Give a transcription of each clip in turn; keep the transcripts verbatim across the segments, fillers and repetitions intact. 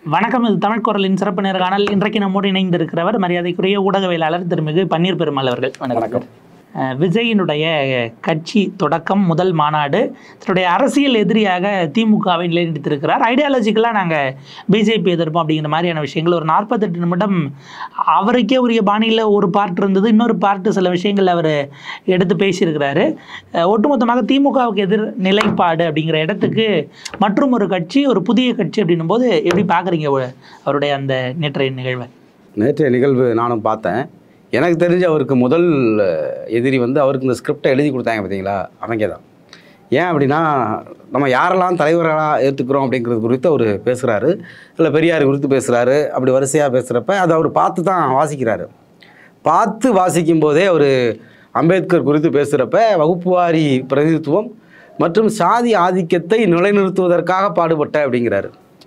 வணக்கம். இது தமிழ் குரலின் சிறப்பு நேர்காணல். இன்றைக்கு நம்மோடு இணைந்திருக்கிறவர் மரியாதைக்குரிய ஊடகவியலாளர் திருமிகு பன்னீர் பெருமாள் அவர்கள். வணக்கம். விஜயினுடைய கட்சி தொடக்கம் முதல் மாநாடு தன்னுடைய அரசியல் எதிரியாக திமுகவை நிலைநிறுத்திருக்கிறார். ஐடியாலஜிக்கலாக நாங்கள் பிஜேபி எதிர்ப்போம் அப்படிங்கிற மாதிரியான விஷயங்கள் ஒரு நாற்பத்தெட்டு நிமிடம் அவருக்கே உரிய பாணியில் ஒரு பார்ட் இருந்தது. இன்னொரு பார்ட்டு சில விஷயங்கள் அவர் எடுத்து பேசியிருக்கிறாரு. ஒட்டுமொத்தமாக திமுகவுக்கு எதிர் நிலைப்பாடு அப்படிங்கிற இடத்துக்கு மற்றும் ஒரு கட்சி, ஒரு புதிய கட்சி அப்படின்னும் போது எப்படி பார்க்குறீங்க அவருடைய அந்த நேற்றைய நிகழ்வை? நேற்றைய நிகழ்வு நானும் பார்த்தேன். எனக்கு தெரிஞ்ச அவருக்கு முதல் எதிரி வந்து அவருக்கு இந்த ஸ்கிரிப்டை எழுதி கொடுத்தாங்க பார்த்தீங்களா, அவங்க தான். ஏன் அப்படின்னா, நம்ம யாரெல்லாம் தலைவர்களாக ஏற்றுக்கிறோம் அப்படிங்கிறது குறித்து அவர் பேசுகிறாரு, இல்லை பெரியார் குறித்து பேசுகிறாரு. அப்படி வரிசையாக பேசுகிறப்ப அதை அவர் பார்த்து தான் வாசிக்கிறாரு. பார்த்து வாசிக்கும் போதே அவர் அம்பேத்கர் குறித்து பேசுகிறப்ப வகுப்புவாரி பிரதிநிதித்துவம் மற்றும் சாதி ஆதிக்கத்தை நிலைநிறுத்துவதற்காக பாடுபட்ட அப்படிங்கிறாரு.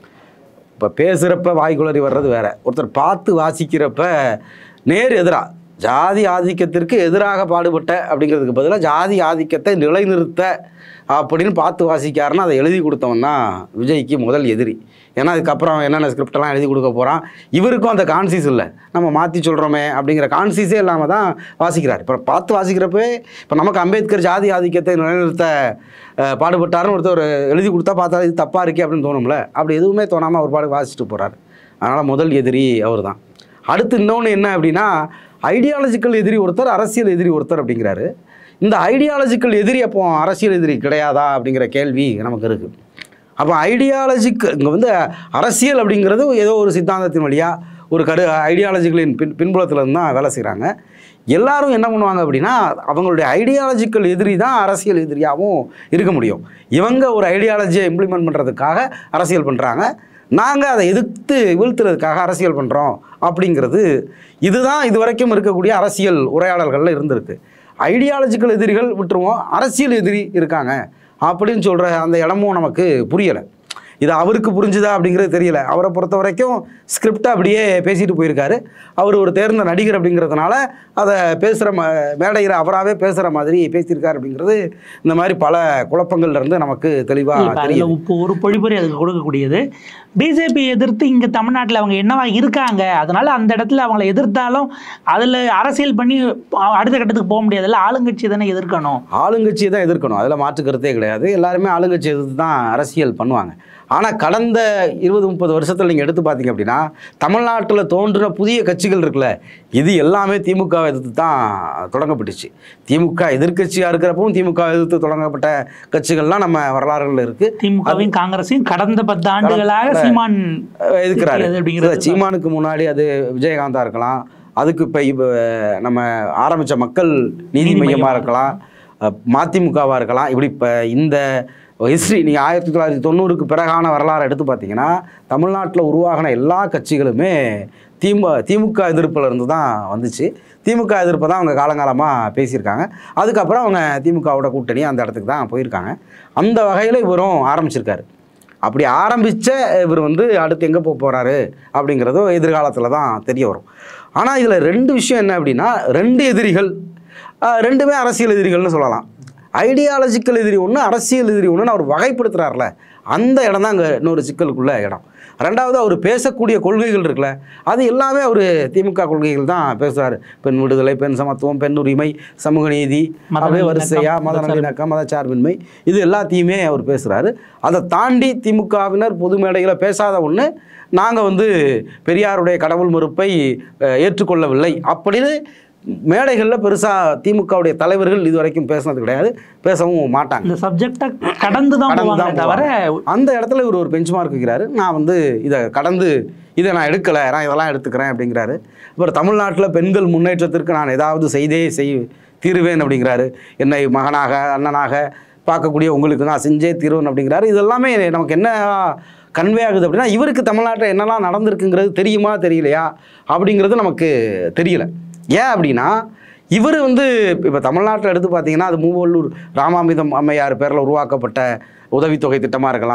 இப்போ பேசுகிறப்ப வாய்க்குளறி வர்றது வேற, ஒருத்தர் பார்த்து வாசிக்கிறப்ப நேர் எதிராக ஜாதி ஆதிக்கத்திற்கு எதிராக பாடுபட்ட அப்படிங்கிறதுக்கு பதிலாக ஜாதி ஆதிக்கத்தை நிலைநிறுத்த அப்படின்னு பார்த்து வாசிக்காருன்னா அதை எழுதி கொடுத்தவன் தான் விஜய்க்கு முதல் எதிரி. ஏன்னா அதுக்கப்புறம் என்னென்ன ஸ்கிரிப்டெல்லாம் எழுதி கொடுக்க போகிறான், இவருக்கும் அந்த கான்சியஸ் இல்லை, நம்ம மாற்றி சொல்கிறோமே அப்படிங்கிற கான்சியஸே இல்லாமல் தான் வாசிக்கிறார். இப்போ பார்த்து வாசிக்கிறப்பே இப்போ நமக்கு அம்பேத்கர் ஜாதி ஆதிக்கத்தை நிலைநிறுத்த பாடுபட்டாருன்னு ஒருத்தர் எழுதி கொடுத்தா பார்த்தா இது தப்பாக இருக்கே அப்படின்னு தோணும்ல. அப்படி எதுவுமே தோணாமல் ஒரு பாடு வாசிச்சுட்டு போகிறார். அதனால் முதல் எதிரி அவர் தான். அடுத்து இன்னொன்று என்ன அப்படின்னா, ஐடியாலஜிக்கல் எதிரி ஒருத்தர், அரசியல் எதிரி ஒருத்தர் அப்படிங்கிறாரு. இந்த ஐடியாலஜிக்கல் எதிரி அப்போ அரசியல் எதிரி கிடையாதா அப்படிங்கிற கேள்வி நமக்கு இருக்குது. அப்போ ஐடியாலஜிக்கு இங்கே வந்து அரசியல் அப்படிங்கிறது ஏதோ ஒரு சித்தாந்தத்தின் வழியாக ஒரு கரு ஐடியாலஜிகளின் பின் பின்புலத்தில் தான் வேலை செய்கிறாங்க. எல்லாரும் என்ன பண்ணுவாங்க அப்படின்னா, அவங்களுடைய ஐடியாலஜிக்கல் எதிரி தான் அரசியல் எதிரியாகவும் இருக்க முடியும். இவங்க ஒரு ஐடியாலஜியை இம்ப்ளிமெண்ட் பண்ணுறதுக்காக அரசியல் பண்ணுறாங்க, நாங்கள் அதை எதிர்த்து வீழ்த்துறதுக்காக அரசியல் பண்ணுறோம் அப்படிங்கிறது இதுதான் இது வரைக்கும் இருக்கக்கூடிய அரசியல் உரையாடல்களில் இருந்திருக்கு. ஐடியாலஜிக்கல் எதிரிகள் விட்டுருவோம், அரசியல் எதிரி இருக்காங்க அப்படின்னு சொல்கிற அந்த இடமும் நமக்கு புரியலை. இது அவருக்கு புரிஞ்சுதா அப்படிங்கிறது தெரியல. அவரை பொறுத்த வரைக்கும் ஸ்கிரிப்டை அப்படியே பேசிட்டு போயிருக்காரு. அவர் ஒரு தேர்ந்த நடிகர் அப்படிங்கிறதுனால அதை பேசுகிற ம மேடையில் அவராகவே பேசுகிற மாதிரி பேசியிருக்காரு அப்படிங்கிறது இந்த மாதிரி பல குழப்பங்கள்லேருந்து நமக்கு தெளிவாக தெரியும். இப்போ ஒரு பொழிப்புரை அதுக்கு கொடுக்கக்கூடியது, பிஜேபி எதிர்த்து இங்கே தமிழ்நாட்டில் அவங்க என்னவா இருக்காங்க, அதனால் அந்த இடத்துல அவங்கள எதிர்த்தாலும் அதில் அரசியல் பண்ணி அடுத்த கட்டத்துக்கு போக முடியாதுல்ல, ஆளுங்கட்சி தானே எதிர்க்கணும். ஆளுங்கட்சியை தான் எதிர்க்கணும், அதில் மாற்றுக்கருத்தே கிடையாது. எல்லாருமே ஆளுங்கட்சி எதிர்த்து தான் அரசியல் பண்ணுவாங்க. ஆனால் கடந்த இருபது முப்பது வருஷத்தில் நீங்கள் எடுத்து பார்த்தீங்க அப்படின்னா, தமிழ்நாட்டில் தோன்றின புதிய கட்சிகள் இருக்குல்ல, இது எல்லாமே திமுகவை எதிர்த்து தான் தொடங்கப்பட்டுச்சு. திமுக எதிர்கட்சியாக இருக்கிறப்பவும் திமுக எதிர்த்து தொடங்கப்பட்ட கட்சிகள்லாம் நம்ம வரலாறுகளில் இருக்குது. திமுகவையும் காங்கிரஸையும் கடந்த பத்து ஆண்டுகளாக சீமான் எதிர்க்கிறாரு. சீமானுக்கு முன்னாடி அது விஜயகாந்தா இருக்கலாம், அதுக்கு இப்போ இப்போ நம்ம ஆரம்பித்த மக்கள் நீதி மையமாக இருக்கலாம், மதிமுகவாக இருக்கலாம். இப்படி இப்போ இந்த ஹிஸ்ட்ரி நீங்கள் ஆயிரத்தி தொள்ளாயிரத்தி தொண்ணூறுக்கு பிறகான வரலாறு எடுத்து பார்த்தீங்கன்னா, தமிழ்நாட்டில் உருவாகின எல்லா கட்சிகளுமே திமு திமுக எதிர்ப்பில் இருந்து தான் வந்துச்சு. திமுக எதிர்ப்பை தான் அவங்க காலங்காலமாக பேசியிருக்காங்க. அதுக்கப்புறம் அவங்க திமுகவோட கூட்டணி அந்த இடத்துக்கு தான் போயிருக்காங்க. அந்த வகையில் இவரும் ஆரம்பிச்சிருக்காரு. அப்படி ஆரம்பித்த இவர் வந்து அடுத்து எங்கே போக போகிறாரு அப்படிங்கிறதோ எதிர்காலத்தில் தான் தெரிய வரும். ஆனால் இதில் ரெண்டு விஷயம் என்ன அப்படின்னா, ரெண்டு எதிரிகள், ரெண்டுமே அரசியல் எதிரிகள்னு சொல்லலாம். ஐடியாலஜிக்கல் எதிரி ஒன்று, அரசியல் எதிரி ஒன்றுன்னு அவர் வகைப்படுத்துகிறார்ல, அந்த இடம் தான் அங்கே இன்னொரு சிக்கலுக்குள்ள இடம். ரெண்டாவது, அவர் பேசக்கூடிய கொள்கைகள் இருக்குல்ல, அது எல்லாமே அவர் திமுக கொள்கைகள் தான் பேசுகிறாரு. பெண் விடுதலை, பெண் சமத்துவம், பெண் உரிமை, சமூக நீதி, அப்படியே வரிசையாக மத நல்லிணக்கம், மதச்சார்பின்மை, இது எல்லாத்தையுமே அவர் பேசுகிறாரு. அதை தாண்டி திமுகவினர் பொது மேடையில் பேசாத ஒன்று, நாங்கள் வந்து பெரியாருடைய கடவுள் மறுப்பை ஏற்றுக்கொள்ளவில்லை அப்படின்னு மேடைகளில் பெருசாக திமுகவுடைய தலைவர்கள் இது வரைக்கும் பேசினது கிடையாது, பேசவும் மாட்டாங்க. இந்த சப்ஜெக்டை கடந்து தான் தவிர அந்த இடத்துல இவர் ஒரு பெஞ்ச் மார்க் வைக்கிறாரு. நான் வந்து இதை கடந்து இதை நான் எடுக்கலை, நான் இதெல்லாம் எடுத்துக்கிறேன் அப்படிங்கிறாரு. அப்புறம் தமிழ்நாட்டில் பெண்கள் முன்னேற்றத்திற்கு நான் ஏதாவது செய்தே செய் தீருவேன் அப்படிங்கிறாரு. என்னை மகனாக அண்ணனாக பார்க்கக்கூடிய உங்களுக்கு நான் செஞ்சே தீருவேன் அப்படிங்கிறாரு. இதெல்லாமே நமக்கு என்ன கன்வே ஆகுது அப்படின்னா, இவருக்கு தமிழ்நாட்டில் என்னெல்லாம் நடந்திருக்குங்கிறது தெரியுமா தெரியலையா அப்படிங்கிறது நமக்கு தெரியலை. ஏன் அப்படின்னா, இவர் வந்து இப்போ தமிழ்நாட்டில் எடுத்து பார்த்தீங்கன்னா, அது மூவல்லூர் ராமாமிர்தம் அம்மையார் பேரில் உருவாக்கப்பட்ட உதவித்தொகை திட்டமாக இருக்கலாம்,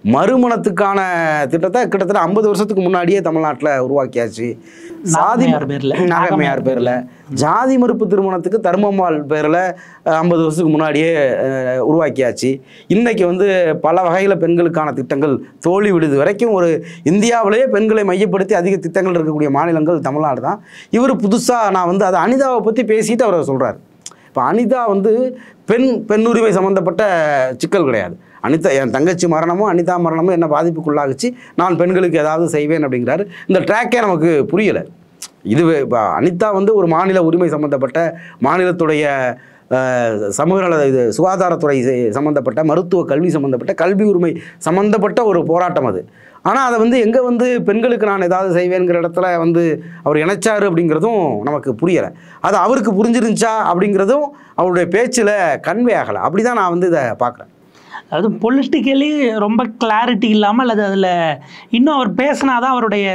மறுமணத்துக்கான திட்டத்தை கிட்டத்தட்ட ஐம்பது வருஷத்துக்கு முன்னாடியே தமிழ்நாட்டில் உருவாக்கியாச்சு. சாதி நாகம்மையார் பேரில் ஜாதி மறுப்பு திருமணத்துக்கு தர்மம்மாள் பேரில் ஐம்பது வருஷத்துக்கு முன்னாடியே உருவாக்கியாச்சு. இன்றைக்கி வந்து பல வகையில் பெண்களுக்கான திட்டங்கள், தோழி விடுது வரைக்கும் ஒரு இந்தியாவிலேயே பெண்களை மையப்படுத்தி அதிக திட்டங்கள் இருக்கக்கூடிய மாநிலங்கள் தமிழ்நாடு தான். இவர் புதுசாக நான் வந்து அதை அனிதாவை பற்றி பேசிட்டு அவர் சொல்கிறார். இப்போ அனிதா வந்து பெண் பெண் உரிமை சம்மந்தப்பட்ட சிக்கல் கிடையாது. அனிதா என் தங்கச்சி மரணமும் அனிதா மரணமும் என்ன பாதிப்புக்குள்ளாகிச்சு, நான் பெண்களுக்கு ஏதாவது செய்வேன் அப்படிங்கிறாரு. இந்த ட்ராக்கே நமக்கு புரியலை. இதுவே இப்போ அனிதா வந்து ஒரு மாநில உரிமை சம்மந்தப்பட்ட, மாநிலத்துடைய சமூக நல இது சுகாதாரத்துறை சம்மந்தப்பட்ட, மருத்துவ கல்வி சம்மந்தப்பட்ட, கல்வி உரிமை சம்மந்தப்பட்ட ஒரு போராட்டம் அது. ஆனால் அதை வந்து எங்கே வந்து பெண்களுக்கு நான் ஏதாவது செய்வேங்கிற இடத்துல வந்து அவர் இணைச்சார் அப்படிங்கிறதும் நமக்கு புரியலை. அது அவருக்கு புரிஞ்சிருந்துச்சா அப்படிங்கிறதும் அவருடைய பேச்சில் கன்வே ஆகலை. அப்படி தான் நான் வந்து இதை பார்க்குறேன். அதாவது பொலிட்டிக்கலி ரொம்ப கிளாரிட்டி இல்லாமல், அல்லது அதில் இன்னும் அவர் பேசினாதான் அவருடைய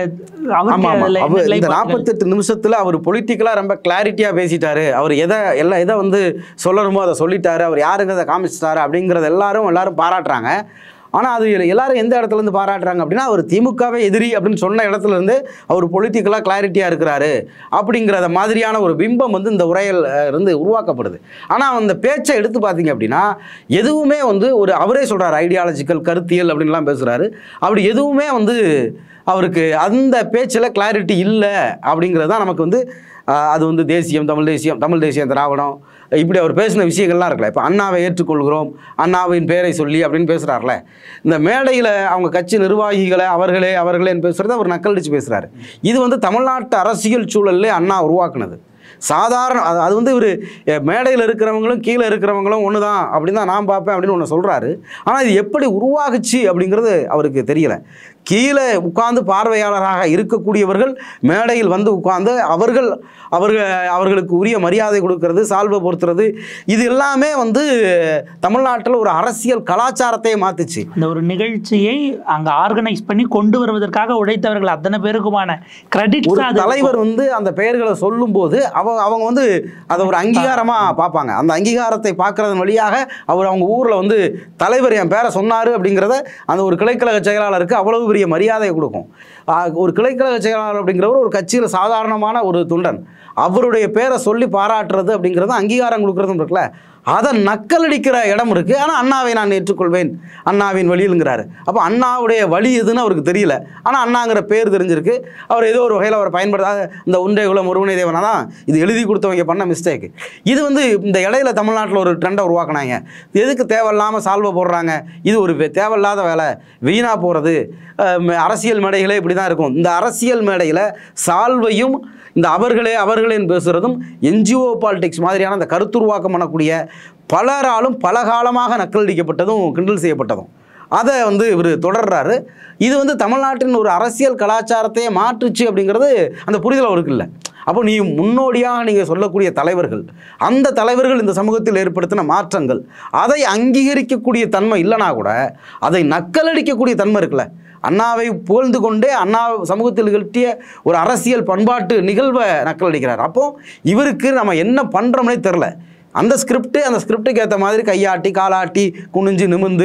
இந்த நாற்பத்தெட்டு நிமிஷத்தில் அவர் பொலிட்டிக்கலாக ரொம்ப கிளாரிட்டியாக பேசிட்டாரு. அவர் எதை எல்லாம் எதை வந்து சொல்லணுமோ அதை சொல்லிட்டாரு, அவர் யாருங்கிறத காமிச்சிட்டாரு அப்படிங்கிறத எல்லாரும் எல்லாரும் பாராட்டுறாங்க. ஆனால் அது எல்லாரும் எந்த இடத்துலேருந்து பாராட்டுறாங்க அப்படின்னா, அவர் திமுகவே எதிரி அப்படின்னு சொன்ன இடத்துலேருந்து அவர் பொலிட்டிக்கலாக கிளாரிட்டியாக இருக்கிறாரு அப்படிங்கிறத மாதிரியான ஒரு பிம்பம் வந்து இந்த உரையில் இருந்து உருவாக்கப்படுது. ஆனால் அந்த பேச்சை எடுத்து பார்த்தீங்க அப்படின்னா எதுவுமே வந்து ஒரு அவரே சொல்கிறார் ஐடியாலஜிக்கல் கருத்தியல் அப்படின்லாம் பேசுகிறாரு. அப்படி எதுவுமே வந்து அவருக்கு அந்த பேச்சில் கிளாரிட்டி இல்லை அப்படிங்கிறது தான் நமக்கு வந்து அது வந்து தேசியம், தமிழ் தேசியம், தமிழ் தேசியம், திராவிடம், இப்படி அவர் பேசின விஷயங்கள்லாம் இருக்குல்ல. இப்போ அண்ணாவை ஏற்றுக்கொள்கிறோம், அண்ணாவின் பேரை சொல்லி அப்படின்னு பேசுகிறார்ல, இந்த மேடையில் அவங்க கட்சி நிர்வாகிகளை அவர்களே அவர்களேன்னு பேசுகிறத அவர் நக்கலடிச்சு பேசுகிறாரு. இது வந்து தமிழ்நாட்டு அரசியல் சூழல்லே அண்ணா உருவாக்குனது. சாதாரண அது வந்து இவர் மேடையில் இருக்கிறவங்களும் கீழே இருக்கிறவங்களும் ஒன்று தான் அப்படின்னு தான் நான் பார்ப்பேன் அப்படின்னு ஒன்று சொல்கிறாரு. ஆனால் இது எப்படி உருவாகுச்சு அப்படிங்கிறது அவருக்கு தெரியலை. கீழே உட்கார்ந்து பார்வையாளராக இருக்கக்கூடியவர்கள் மேடையில் வந்து உட்கார்ந்து அவர்கள் அவர்கள் அவர்களுக்கு உரிய மரியாதை கொடுக்கறது, சால்வை பொறுத்துறது, இது எல்லாமே வந்து தமிழ்நாட்டில் ஒரு அரசியல் கலாச்சாரத்தையே மாற்றுச்சு. இந்த ஒரு நிகழ்ச்சியை அங்கே ஆர்கனைஸ் பண்ணி கொண்டு வருவதற்காக உழைத்தவர்கள் அத்தனை பேருக்குமான கிரெடிட். ஒரு தலைவர் வந்து அந்த பெயர்களை சொல்லும்போது அவ அவங்க வந்து அதை ஒரு அங்கீகாரமாக பார்ப்பாங்க. அந்த அங்கீகாரத்தை பார்க்கறதன் வழியாக அவர் அவங்க ஊரில் வந்து தலைவர் என் பேரை சொன்னார் அப்படிங்கிறத அந்த ஒரு கிளைக்கழக செயலாளருக்கு அவ்வளவு பெரிய மரியாதையை கொடுக்கும். ஒரு கிளைக்கழக செயலாளர் அப்படிங்கிறவர் ஒரு கட்சியில் சாதாரணமான ஒரு தொண்டன், அவருடைய பேரை சொல்லி பாராட்டுறது அப்படிங்கிறது அங்கீகாரம் கொடுக்கறதும் இருக்குல்ல, அதை நக்கலடிக்கிற இடம் இருக்குது. ஆனால் அண்ணாவை நான் ஏற்றுக்கொள்வேன், அண்ணாவின் வழியிலுங்கிறாரு. அப்போ அண்ணாவுடைய வழி எதுன்னு அவருக்கு தெரியல, ஆனால் அண்ணாங்கிற பேர் தெரிஞ்சிருக்கு. அவர் ஏதோ ஒரு வகையில் அவர் பயன்படுத்தாத இந்த உண்டை குலம் ஒருவனை தேவனா தான் இது எழுதி கொடுத்தவங்க பண்ண மிஸ்டேக்கு. இது வந்து இந்த இடையில தமிழ்நாட்டில் ஒரு ட்ரெண்டை உருவாக்குனாங்க. எதுக்கு தேவையில்லாமல் சால்வை போடுறாங்க, இது ஒரு தேவையில்லாத வேலை, வீணாக போகிறது. அரசியல் மேடைகளே இப்படி தான் இருக்கும். இந்த அரசியல் மேடையில் சால்வையும் இந்த அவர்களே அவர்களேன்னு பேசுகிறதும் என்ஜிஓ பாலிடிக்ஸ் மாதிரியான அந்த கருத்துருவாக்கம் பண்ணக்கூடிய பலராலும் பல காலமாக நக்கலடிக்கப்பட்டதும் கிண்டல் செய்யப்பட்டதும் அதை வந்து இவர் தொடர்றாரு. இது வந்து தமிழ்நாட்டின் ஒரு அரசியல் கலாச்சாரத்தையே மாற்றுச்சு அப்படிங்கிறது அந்த புரிதல் அவருக்கு இல்லை. அப்போ நீ முன்னோடியாக நீங்கள் சொல்லக்கூடிய தலைவர்கள், அந்த தலைவர்கள் இந்த சமூகத்தில் ஏற்படுத்தின மாற்றங்கள், அதை அங்கீகரிக்கக்கூடிய தன்மை இல்லைனா கூட அதை நக்கலடிக்கக்கூடிய தன்மை இருக்குல்ல. அண்ணாவை புகழ்ந்து கொண்டே அண்ணா சமூகத்தில் நிகழ்த்திய ஒரு அரசியல் பண்பாட்டு நிகழ்வை நக்கலடிக்கிறார். அப்போது இவருக்கு நம்ம என்ன பண்ணுறோம்னே தெரில. அந்த ஸ்கிரிப்டு அந்த ஸ்கிரிப்டுக்கு ஏற்ற மாதிரி கையாட்டி காலாட்டி குனிஞ்சு நிமிந்து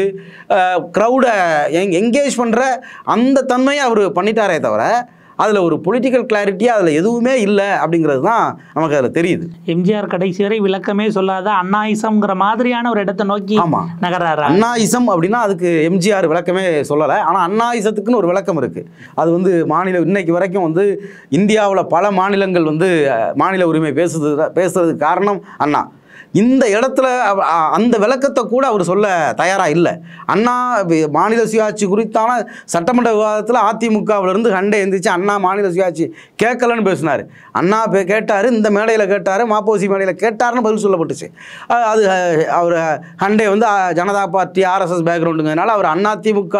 க்ரௌடை எங் என்கேஜ் பண்ணுற அந்த தன்மையை அவர் பண்ணிட்டாரே தவிர அதில் ஒரு பொலிட்டிக்கல் கிளாரிட்டியாக அதில் எதுவுமே இல்லை அப்படிங்கிறது தான் நமக்கு அதில் தெரியுது. எம்ஜிஆர் கடைசி வரை விளக்கமே சொல்லாத அண்ணாயிசம்ங்கிற மாதிரியான ஒரு இடத்தை நோக்கி ஆமாம் நகராரு. அண்ணாயிசம் அப்படின்னா அதுக்கு எம்ஜிஆர் விளக்கமே சொல்லலை. ஆனால் அண்ணாயிசத்துக்குன்னு ஒரு விளக்கம் இருக்குது. அது வந்து மாநில இன்னைக்கு வரைக்கும் வந்து இந்தியாவில் பல மாநிலங்கள் வந்து மாநில உரிமை பேசுறது பேசுறதுக்கு காரணம் அண்ணா. இந்த இடத்துல அந்த விளக்கத்தை கூட அவர் சொல்ல தயாராக இல்லை. அண்ணா மாநில சுயாட்சி குறித்தான சட்டமன்ற விவாதத்தில் அதிமுகவிலிருந்து ஹண்டே எழுந்திரிச்சு அண்ணா மாநில சுயாட்சி கேட்கலன்னு பேசினார். அண்ணா கேட்டார், இந்த மேடையில் கேட்டார், மாப்போசி மேடையில் கேட்டார்னு பதில் சொல்லப்பட்டுச்சு. அது அவர் ஹண்டே வந்து ஜனதா பார்ட்டி ஆர்எஸ்எஸ் பேக்ரவுண்டுங்கிறதுனால அவர் அதிமுக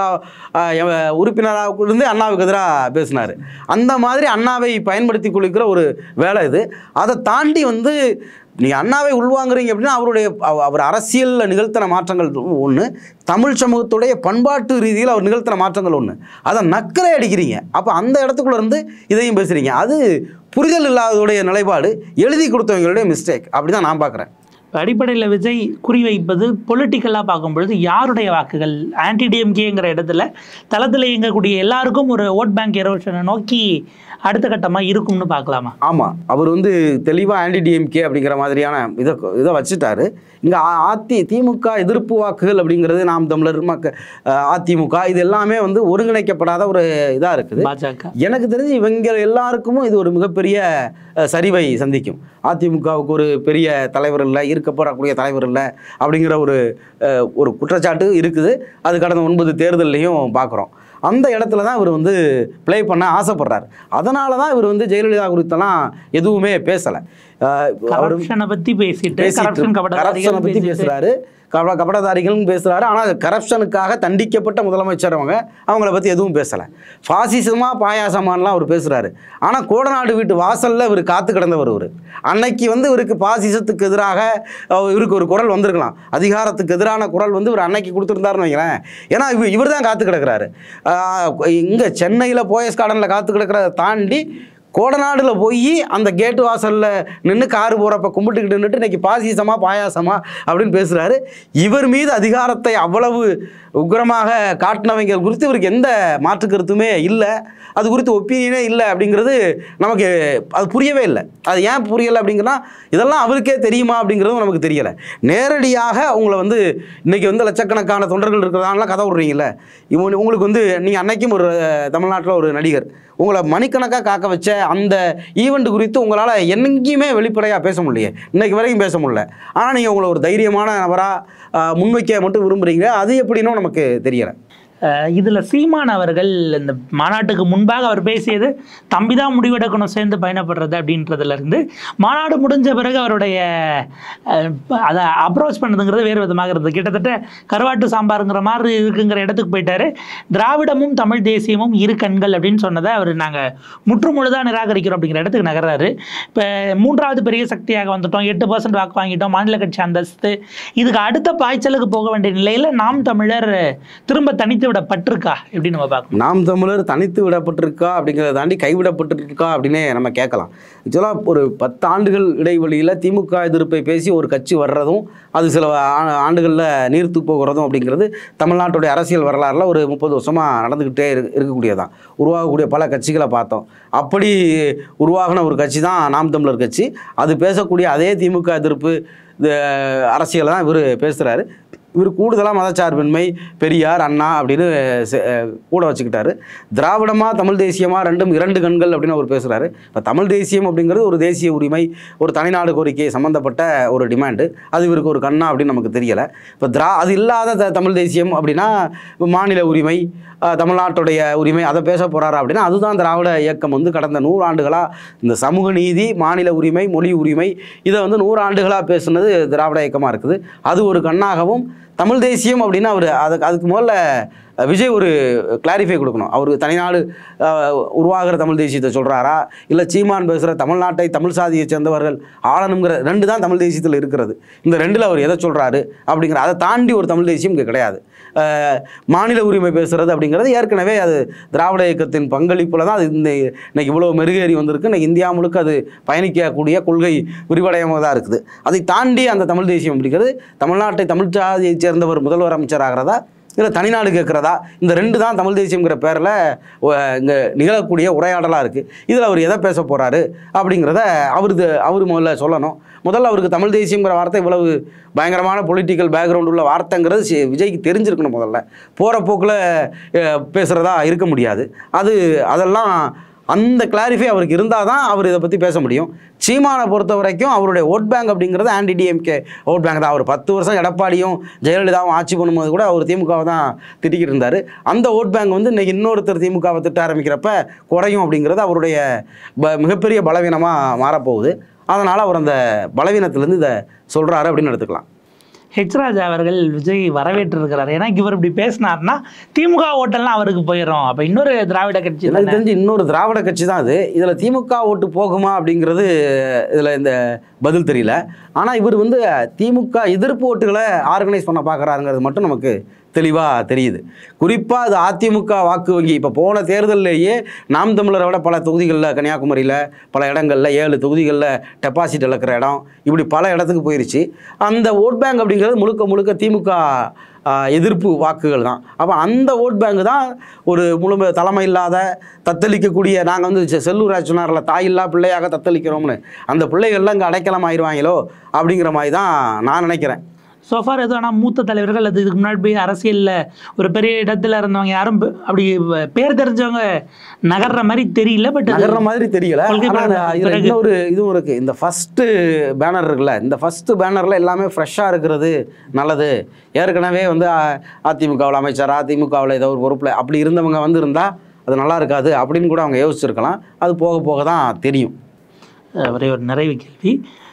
உறுப்பினராக இருந்து அண்ணாவுக்கு எதிராக பேசினார். அந்த மாதிரி அண்ணாவை பயன்படுத்தி கொள்கிற ஒரு வேலை இது. அதை தாண்டி வந்து நீங்கள் அண்ணாவை உள்வாங்குறீங்க அப்படின்னா அவருடைய அவர் அரசியலில் நிகழ்த்தின மாற்றங்கள் ஒன்று, தமிழ் சமூகத்துடைய பண்பாட்டு ரீதியில் அவர் நிகழ்த்தின மாற்றங்கள் ஒன்று, அதை நக்கலை அடிக்கிறீங்க. அப்போ அந்த இடத்துக்குள்ள இருந்து இதையும் பேசுகிறீங்க. அது புரிதல் இல்லாததுடைய நிலைப்பாடு, எழுதி கொடுத்தவங்களுடைய மிஸ்டேக். அப்படி தான் நான் பார்க்குறேன். அடிப்படையில் விஜய் குறிவைப்பது பொலிட்டிக்கலாக பார்க்கும்பொழுது யாருடைய வாக்குகள் ஆன்டி டிஎம்கேங்கிற இடத்துல தளத்தில் இயங்கக்கூடிய எல்லாருக்கும் ஒரு ஓட் பேங்க் எரோஷனை நோக்கி அடுத்த கட்டமாக இருக்கும்னு பார்க்கலாமா? ஆமாம், அவர் வந்து தெளிவாக ஆன்டி டிஎம்கே அப்படிங்கிற மாதிரியான இதை இதை வச்சுட்டாரு. இங்கே அதி திமுக எதிர்ப்பு வாக்குகள் அப்படிங்கிறது நாம் தமிழர் மக்க அதிமுக இது எல்லாமே வந்து ஒருங்கிணைக்கப்படாத ஒரு இதாக இருக்குது. பாஜக எனக்கு தெரிஞ்சு இவங்க எல்லாருக்கும் இது ஒரு மிகப்பெரிய சரிவை சந்திக்கும். அதிமுகவுக்கு ஒரு பெரிய தலைவர் இல்லை, இருக்க போறக்கூடிய தலைவர் இல்லை அப்படிங்கிற ஒரு ஒரு குற்றச்சாட்டு இருக்குது. அது கடந்த ஒன்பது தேர்தல்லையும் பார்க்குறோம். அந்த இடத்துல தான் இவர் வந்து ப்ளே பண்ண ஆசைப்படுறாரு. அதனால தான் இவர் வந்து ஜெயலலிதா குறித்தெல்லாம் எதுவுமே பேசலை. கரப்ஷனை பற்றி பேசிட்டு கரப்ஷனை பற்றி பேசுகிறாரு, கபட கபடதாரிகள்னு பேசுகிறாரு. ஆனால் கரப்ஷனுக்காக தண்டிக்கப்பட்ட முதலமைச்சர் அவங்க அவங்கள பற்றி எதுவும் பேசலை. ஃபாசிசமாக பாயாசமானலாம் அவர் பேசுகிறாரு. ஆனால் கோடநாடு வீட்டு வாசலில் இவர் காத்து கிடந்தவர். இவர் அன்னைக்கு வந்து இவருக்கு பாசிசத்துக்கு எதிராக இவருக்கு ஒரு குரல் வந்திருக்கலாம். அதிகாரத்துக்கு எதிரான குரல் வந்து இவர் அன்னைக்கு கொடுத்துருந்தாருன்னு வைங்களேன். ஏன்னா இவர் இவர் தான் காத்து கிடக்கிறாரு. இங்கே சென்னையில் போயஸ் கார்டனில் காத்து கிடக்கிறத தாண்டி கோடநாடில் போய் அந்த கேட்டு வாசலில் நின்று காரு போகிறப்ப கும்பிட்டுக்கிட்டு நின்றுட்டு இன்றைக்கி பாசிசமா பாயாசமா அப்படின்னு பேசுகிறாரு. இவர் மீது அதிகாரத்தை அவ்வளவு உக்கிரமாக காட்டினவங்க குறித்து இவருக்கு எந்த மாற்று கருத்துமே இல்லை. அது குறித்து ஒப்பீனியனே இல்லை அப்படிங்கிறது நமக்கு அது புரியவே இல்லை. அது ஏன் புரியலை அப்படிங்கிறனா இதெல்லாம் அவருக்கே தெரியுமா அப்படிங்கிறதும் நமக்கு தெரியலை. நேரடியாக உங்களை வந்து இன்றைக்கி வந்து லட்சக்கணக்கான தொண்டர்கள் இருக்கிறதானலாம் கதை விடுறீங்களே. இவங்க உங்களுக்கு வந்து நீங்கள் அன்னைக்கும் ஒரு தமிழ்நாட்டில் ஒரு நடிகர் உங்களை மணிக்கணக்காக காக்க வச்ச அந்த ஈவெண்ட் குறித்து உங்களால் எங்கேயுமே வெளிப்படையாக பேச முடியல, இன்றைக்கு வரைக்கும் பேச முடியல. ஆனால் நீங்கள் உங்களை ஒரு தைரியமான நபராக முன்வைக்க மட்டும் விரும்புகிறீங்க. அது எப்படின்னு நமக்கு தெரியலை. இதில் சீமான் அவர்கள் இந்த மாநாட்டுக்கு முன்பாக அவர் பேசியது தம்பி தான் முடிவெடுக்கணும் சேர்ந்து பயணப்படுறது அப்படின்றதுலேருந்து மாநாடு முடிஞ்ச பிறகு அவருடைய அதை அப்ரோச் பண்ணதுங்கிறது வேறு விதமாக இருந்தது. கிட்டத்தட்ட கருவாட்டு சாம்பாருங்கிற மாதிரி இருக்குங்கிற இடத்துக்கு போயிட்டாரு. திராவிடமும் தமிழ் தேசியமும் இரு கண்கள் அப்படின்னு சொன்னதை அவர் நாங்கள் முற்றுமுழுதாக நிராகரிக்கிறோம் அப்படிங்கிற இடத்துக்கு நகர்றாரு. இப்போ மூன்றாவது பெரிய சக்தியாக வந்துட்டோம், எட்டு பர்சன்ட் வாக்கு வாங்கிட்டோம், மாநில கட்சி அந்தஸ்து, இதுக்கு அடுத்த பாய்ச்சலுக்கு போக வேண்டிய நிலையில் நாம் தமிழர் திரும்ப தனித்து விடப்பட்டிருக்கா எப்படி நம்ம பார்க்கணும்? நாம் தமிழர் தனித்து விடப்பட்டிருக்கா அப்படிங்கிறத தாண்டி கைவிடப்பட்டிருக்கா அப்படின்னே நம்ம கேட்கலாம். ஆக்சுவலாக ஒரு பத்து ஆண்டுகள் இடைவெளியில் திமுக எதிர்ப்பை பேசி ஒரு கட்சி வர்றதும் அது சில ஆண்டுகளில் நீர்த்து போகிறதும் அப்படிங்கிறது தமிழ்நாட்டுடைய அரசியல் வரலாறில் ஒரு முப்பது வருஷமாக நடந்துக்கிட்டே இரு இருக்கக்கூடியதான். உருவாகக்கூடிய பல கட்சிகளை பார்த்தோம். அப்படி உருவாகின ஒரு கட்சி தான் நாம் தமிழர் கட்சி. அது பேசக்கூடிய அதே திமுக எதிர்ப்பு அரசியலை தான் இவர் பேசுகிறாரு. இவர் கூடுதலாக மதச்சார்பின்மை, பெரியார், அண்ணா அப்படின்னு கூட வச்சுக்கிட்டாரு. திராவிடமாக தமிழ் தேசியமாக ரெண்டும் இரண்டு கண்கள் அப்படின்னு அவர் பேசுகிறாரு. இப்போ தமிழ் தேசியம் அப்படிங்கிறது ஒரு தேசிய உரிமை, ஒரு தனிநாடு கோரிக்கை சம்மந்தப்பட்ட ஒரு டிமாண்டு. அது இவருக்கு ஒரு கண்ணா அப்படின்னு நமக்கு தெரியலை. இப்போ திரா அது இல்லாத த தமிழ் தேசியம் அப்படின்னா மாநில உரிமை, தமிழ்நாட்டுடைய உரிமை, அதை பேச போகிறாரா அப்படின்னா அதுதான் திராவிட இயக்கம் வந்து கடந்த நூறு ஆண்டுகளாக இந்த சமூக நீதி, மாநில உரிமை, மொழி உரிமை இதை வந்து நூறு ஆண்டுகளாக பேசுனது திராவிட இயக்கமாக இருக்குது. அது ஒரு கண்ணாகவும் தமிழ் தேசியம் அப்படின்னா அவர் அதுக்கு அதுக்கு முதல்ல விஜய் ஒரு கிளாரிஃபை கொடுக்கணும். அவர் தனிநாடு உருவாகிற தமிழ் தேசியத்தை சொல்கிறாரா, இல்லை சீமான் பேசுகிற தமிழ்நாட்டை தமிழ் சாதியை சேர்ந்தவர்கள் ஆளணுங்கிற ரெண்டு தான் தமிழ் தேசியத்தில் இருக்கிறது. இந்த ரெண்டில் அவர் எதை சொல்கிறாரு அப்படிங்கிற அதை தாண்டி ஒரு தமிழ் தேசியம் இங்கே கிடையாது. மாநில உரிமை பேசுகிறது அப்படிங்கிறது ஏற்கனவே அது திராவிட இயக்கத்தின் பங்களிப்பில் தான் அது இந்த இன்னைக்கு இவ்வளோ மெருகேறி வந்திருக்கு. இன்னைக்கு இந்தியா முழுக்க அது பயணிக்கக்கூடிய கொள்கை விரிவடையமாக தான் இருக்குது. அதை தாண்டி அந்த தமிழ் தேசியம் அப்படிங்கிறது தமிழ்நாட்டை தமிழ் சாதியை சேர்ந்தவர் முதல்வர் அமைச்சராகிறதா இல்லை தனிநாடு கேட்குறதா, இந்த ரெண்டு தான் தமிழ் தேசியங்கிற பேரில் இங்கே நிகழக்கூடிய உரையாடலாக இருக்குது. இதில் அவர் எதை பேச போகிறாரு அப்படிங்கிறத அவருக்கு அவர் முதல்ல சொல்லணும். முதல்ல அவருக்கு தமிழ் தேசியங்கிற வார்த்தை இவ்வளவு பயங்கரமான பொலிட்டிக்கல் பேக்ரவுண்ட் உள்ள வார்த்தைங்கிறது விஜய்க்கு தெரிஞ்சிருக்கணும். முதல்ல போகிற போக்கில் பேசுகிறதா இருக்க முடியாது. அது அதெல்லாம் அந்த கிளாரிஃபை அவருக்கு இருந்தால் தான் அவர் இதை பற்றி பேச முடியும். சீமானை பொறுத்த வரைக்கும் அவருடைய ஓட் பேங்க் அப்படிங்கிறது ஆன்டி டிஎம்கே ஓட் பேங்க் தான். அவர் பத்து வருஷம் எடப்பாடியும் ஜெயலலிதாவும் ஆட்சி பண்ணும்போது கூட அவர் திமுகவை தான் திட்டிக்கிட்டு இருந்தார். அந்த ஓட் பேங்க் வந்து இன்றைக்கி இன்னொருத்தர் திமுகவை திட்ட ஆரம்பிக்கிறப்ப குறையும் அப்படிங்கிறது அவருடைய ப மிகப்பெரிய பலவீனமாக மாறப்போகுது. அதனால் அவர் அந்த பலவீனத்திலேருந்து இதை சொல்கிறாரு அப்படின்னு எடுத்துக்கலாம். ஹெச் ராஜா அவர்கள் விஜய் வரவேற்று இருக்கிறார். ஏன்னா இவர் இப்படி பேசினார்னா திமுக ஓட்டெல்லாம் அவருக்கு போயிடும். அப்போ இன்னொரு திராவிட கட்சி, எனக்கு தெரிஞ்சு இன்னொரு திராவிட கட்சி தான் அது. இதில் திமுக ஓட்டு போகுமா அப்படிங்கிறது இதில் இந்த பதில் தெரியல. ஆனால் இவர் வந்து திமுக எதிர்ப்பு ஓட்டுகளை ஆர்கனைஸ் பண்ண பார்க்குறாருங்கிறது மட்டும் நமக்கு தெளிவாக தெரியுது. குறிப்பாக அது அதிமுக வாக்கு வங்கி இப்போ போன தேர்தலிலேயே நாம் தமிழரை விட பல தொகுதிகளில் கன்னியாகுமரியில் பல இடங்களில் ஏழு தொகுதிகளில் டெபாசிட் இழக்கிற இடம் இப்படி பல இடத்துக்கு போயிடுச்சு. அந்த ஓட் பேங்க் அப்படிங்கிறது முழுக்க முழுக்க திமுக எதிர்ப்பு வாக்குகள் தான். அப்போ அந்த ஓட் பேங்க் தான் ஒரு முழு தலைமை இல்லாத தத்தளிக்கக்கூடிய, நாங்கள் வந்து செல்லூர் ராஜ் சொன்னார்ல தாயில்லா பிள்ளையாக தத்தளிக்கிறோம்னு, அந்த பிள்ளைகள்லாம் இங்கே அடைக்கலம் ஆயிடுவாங்களோ அப்படிங்கிற மாதிரி தான் நான் நினைக்கிறேன். சோஃபார் எதுவும் ஆனால் மூத்த தலைவர்கள் அது இதுக்கு முன்னாடி போய் அரசியலில் ஒரு பெரிய இடத்துல இருந்தவங்க யாரும் அப்படி பேர் தெரிஞ்சவங்க நகர்ற மாதிரி தெரியல. பட் நகர்ற மாதிரி தெரியல. இதில் இன்னொரு இதுவும் இருக்குது. இந்த ஃபஸ்ட்டு பேனர் இருக்குல்ல, இந்த ஃபஸ்ட்டு பேனரில் எல்லாமே ஃப்ரெஷ்ஷாக இருக்கிறது நல்லது. ஏற்கனவே வந்து அதிமுகவில் அமைச்சர், அதிமுகவில் ஏதோ ஒரு பொறுப்பில் அப்படி இருந்தவங்க வந்து இருந்தால் அது நல்லா இருக்காது அப்படின்னு கூட அவங்க யோசிச்சிருக்கலாம். அது போக போக தான் தெரியும். ஒரே ஒரு நிறைவு கேள்வி,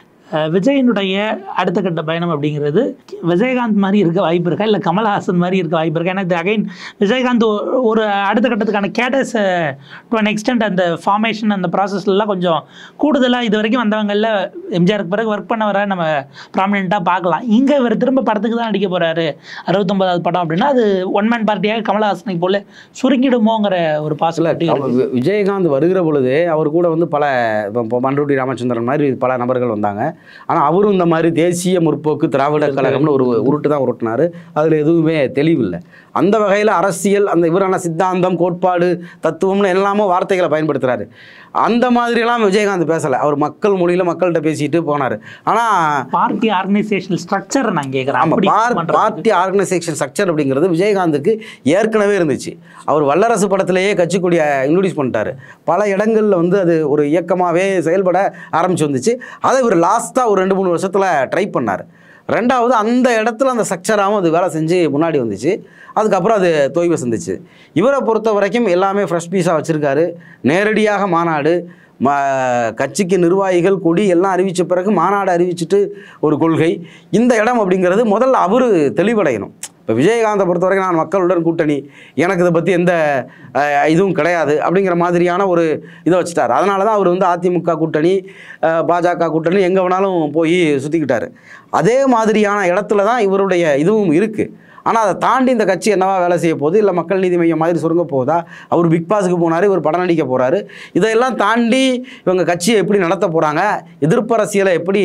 விஜயனுடைய அடுத்த கட்ட பயணம் அப்படிங்கிறது விஜயகாந்த் மாதிரி இருக்க வாய்ப்பு இருக்கா, இல்லை கமல்ஹாசன் மாதிரி இருக்க வாய்ப்பு இருக்கா? ஏன்னா இது அகைன் விஜயகாந்த் ஒரு அடுத்த கட்டத்துக்கான கேடஸ் டு அன் எக்ஸ்டென்ட் அந்த ஃபார்மேஷன் அந்த ப்ராசஸ்லாம் கொஞ்சம் கூடுதலாக இது வரைக்கும் வந்தவங்களில் எம்ஜிஆருக்கு பிறகு ஒர்க் பண்ண வர நம்ம ப்ராமினெண்ட்டாக பார்க்கலாம். இங்கே இவர் திரும்ப படத்துக்கு தான் அடிக்க போகிறாரு, அறுபத்தொம்பதாவது படம் அப்படின்னா அது ஒன் மேன் பார்ட்டியாக கமல்ஹாசனை போல சுருங்கிடுமோங்கிற ஒரு பாசிபிலிட்டி. விஜயகாந்த் வருகிற பொழுது அவர் கூட வந்து பல இப்போ பண்ருட்டி ராமச்சந்திரன் மாதிரி பல நபர்கள் வந்தாங்க. ஆனால் அவரும் இந்த மாதிரி தேசிய முற்போக்கு திராவிட கழகம்னு ஒரு உருட்டு தான் உருட்டினார். அதில் எதுவுமே தெளிவில்லை. அந்த வகையில் அரசியல் அந்த இவரான சித்தாந்தம் கோட்பாடு தத்துவம்னு எல்லாமோ வார்த்தைகளை பயன்படுத்துகிறாரு. அந்த மாதிரியெல்லாம் விஜயகாந்த் பேசலை. அவர் மக்கள் மொழியில் மக்கள்கிட்ட பேசிட்டு போனார். ஆனால் பார்ட்டி ஆர்கனைசேஷன் ஸ்ட்ரக்சர் நான் கேட்குறேன். ஆமாம், பார்ட்டி ஆர்கனைசேஷன் ஸ்ட்ரக்சர் அப்படிங்கிறது விஜயகாந்துக்கு ஏற்கனவே இருந்துச்சு. அவர் வல்லரசு படத்திலேயே கட்சிக்கூடிய இன்ட்ரோடியூஸ் பண்ணிட்டார். பல இடங்களில் வந்து அது ஒரு இயக்கமாகவே செயல்பட ஆரம்பிச்சு வந்துச்சு. அதை இவர் லாஸ்ட்டாக ஒரு ரெண்டு மூணு வருஷத்தில் ட்ரை பண்ணார். ரெண்டாவது அந்த இடத்துல அந்த ஸ்ட்ரக்சராகவும் அது வேலை செஞ்சு முன்னாடி வந்துச்சு. அதுக்கப்புறம் அது தொய்வு சந்திச்சு. இவரை பொறுத்த வரைக்கும் எல்லாமே ஃப்ரெஷ் பீஸாக வச்சுருக்காரு. நேரடியாக மாநாடு, மா கட்சிக்கு நிர்வாகிகள் கொடி எல்லாம் அறிவித்த பிறகு மாநாடு அறிவிச்சுட்டு ஒரு கொள்கை. இந்த இடம் அப்படிங்கிறது முதல்ல அவர் தெளிவடையணும். இப்போ விஜயகாந்தை பொறுத்த வரைக்கும் நான் மக்களுடன் கூட்டணி, எனக்கு இதை பற்றி எந்த இதுவும் கிடையாது அப்படிங்கிற மாதிரியான ஒரு இதை வச்சுட்டார். அதனால தான் அவர் வந்து அதிமுக கூட்டணி, பாஜக கூட்டணி எங்கே வேணாலும் போய் சுற்றிக்கிட்டார். அதே மாதிரியான இடத்துல தான் இவருடைய இதுவும் இருக்குது. ஆனால் அதை தாண்டி இந்த கட்சி என்னவா வேலை செய்ய போகுது, இல்லை மக்கள் நீதி மையம் மாதிரி சுருங்க போகுதா? அவர் பிக் பாஸுக்கு போனார், இவர் படம் நடிக்க போகிறாரு. இதையெல்லாம் தாண்டி இவங்க கட்சியை எப்படி நடத்த போகிறாங்க, எதிர்ப்பு அரசியலை எப்படி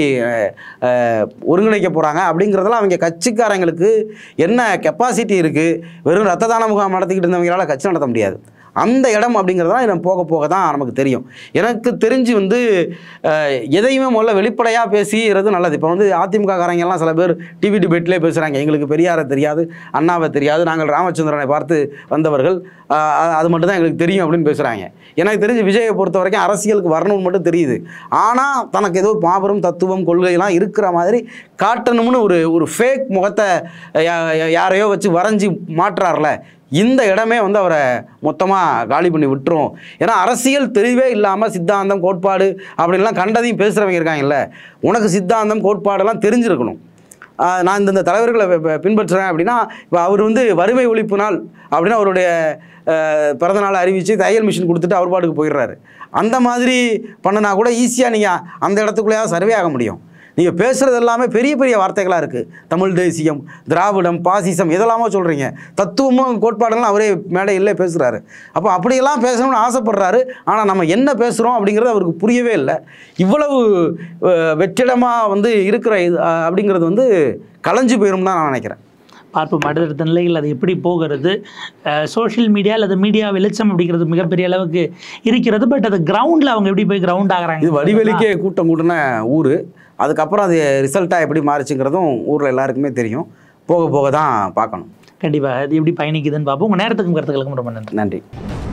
ஒருங்கிணைக்க போகிறாங்க அப்படிங்கிறதெல்லாம் அவங்க கட்சிக்காரங்களுக்கு என்ன கெப்பாசிட்டி இருக்குது. வெறும் ரத்த தான முகாம் நடத்திக்கிட்டு இருந்தவங்களால கட்சி நடத்த முடியாது. அந்த இடம் அப்படிங்கிறதெல்லாம் நம்ம போக போக தான் நமக்கு தெரியும். எனக்கு தெரிஞ்சு வந்து எதையுமே முதல்ல வெளிப்படையாக பேசிடுறது நல்லது. இப்போ வந்து அதிமுக காரங்கெல்லாம் சில பேர் டிவி டிபேட்லேயே பேசுகிறாங்க, எங்களுக்கு பெரியாரை தெரியாது, அண்ணாவை தெரியாது, நாங்கள் ராமச்சந்திரனை பார்த்து வந்தவர்கள், அது மட்டும் தான் எங்களுக்கு தெரியும் அப்படின்னு பேசுகிறாங்க. எனக்கு தெரிஞ்சு விஜயை பொறுத்த வரைக்கும் அரசியலுக்கு வரணும்னு மட்டும் தெரியுது. ஆனால் தனக்கு ஏதோ மாபெரும் தத்துவம் கொள்கையெல்லாம் இருக்கிற மாதிரி காட்டணும்னு ஒரு ஒரு ஃபேக் முகத்தை யாரையோ வச்சு வரைஞ்சி மாற்றுறார்ல, இந்த இடமே வந்து அவரை மொத்தமாக காலி பண்ணி விட்டுரும். ஏன்னா அரசியல் தெளிவே இல்லாமல் சித்தாந்தம் கோட்பாடு அப்படின்லாம் கண்டதையும் பேசுகிறவங்க இருக்காங்கல்ல, உனக்கு சித்தாந்தம் கோட்பாடெல்லாம் தெரிஞ்சிருக்கணும். நான் இந்த தலைவர்களை பின்பற்றுறேன் அப்படின்னா, இப்போ அவர் வந்து வறுமை ஒழிப்பு நாள் அப்படின்னா அவருடைய பிறந்தநாளை அறிவித்து தையல் மிஷின் கொடுத்துட்டு அவர் பாட்டுக்கு போயிடுறாரு. அந்த மாதிரி பண்ணினா கூட ஈஸியாக நீங்கள் அந்த இடத்துக்குள்ளேயாவது சர்வே ஆக முடியும். நீங்கள் பேசுகிறது எல்லாமே பெரிய பெரிய வார்த்தைகளாக இருக்குது. தமிழ் தேசியம், திராவிடம், பாசிசம் இதெல்லாமோ சொல்கிறீங்க. தத்துவமும் கோட்பாடெல்லாம் அவரே மேடையிலே பேசுகிறாரு. அப்போ அப்படியெல்லாம் பேசணும்னு ஆசைப்படுறாரு. ஆனால் நம்ம என்ன பேசுகிறோம் அப்படிங்கிறது அவருக்கு புரியவே இல்லை. இவ்வளவு வெற்றிடமாக வந்து இருக்கிற இது அப்படிங்கிறது வந்து கலைஞ்சு போயிடும் தான் நான் நினைக்கிறேன். பார்ப்போம் அடுத்தடுத்த நிலைகள் அது எப்படி போகிறது. சோஷியல் மீடியா அல்லது மீடியா வெளிச்சம் அப்படிங்கிறது மிகப்பெரிய அளவுக்கு இருக்கிறது. பட் அது கிரவுண்டில் அவங்க எப்படி போய் கிரவுண்ட் ஆகிறாங்க. இது வடிவேலிக்கே கூட்டம் கூட்டின ஊர். அதுக்கப்புறம் அது ரிசல்ட்டாக எப்படி மாறிச்சுங்கிறதும் ஊரில் எல்லாருக்குமே தெரியும். போக போக தான் பார்க்கணும். கண்டிப்பாக அது எப்படி பயணிக்குதுன்னு பார்ப்போம். உங்கள் நேரத்துக்கும் கருத்துக்களுக்கும் ரொம்ப நன்றி. நன்றி.